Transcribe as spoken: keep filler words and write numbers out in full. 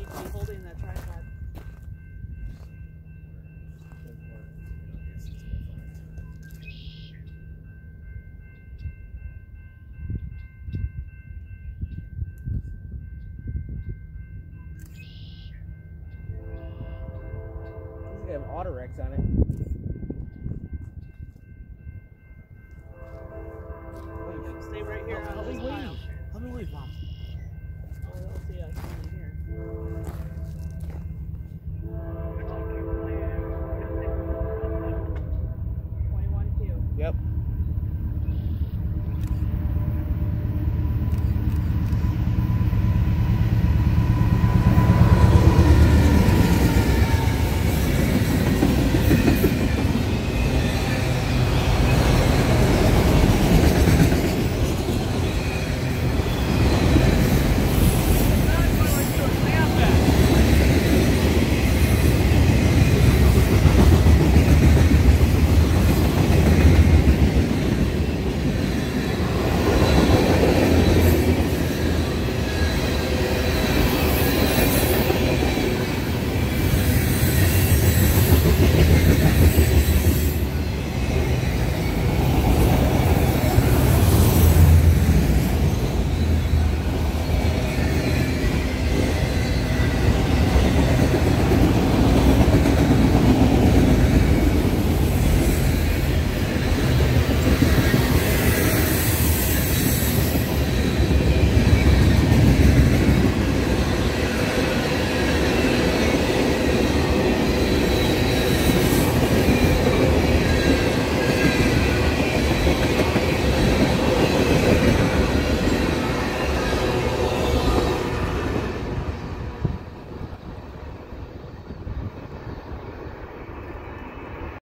I'm holding that tripod. These have Autorex on it. Stay right here on Help this me pile. leave. Help me leave, Mom. Oh, they'll see us.